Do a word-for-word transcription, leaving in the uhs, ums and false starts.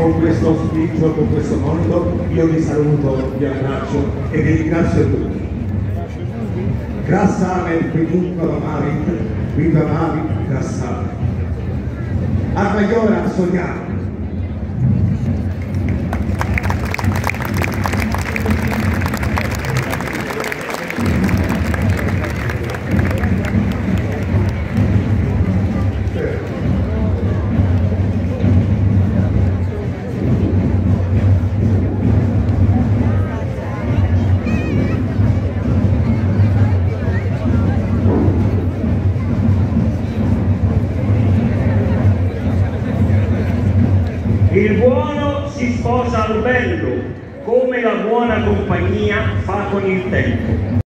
con questo auspicio, con questo monito, io vi saluto, vi abbraccio e vi ringrazio tutti. Grassame, quinunque amavit, viva amavit, grassame. A Maiora sogniamo. Il buono si sposa al bello, come la buona compagnia fa con il tempo.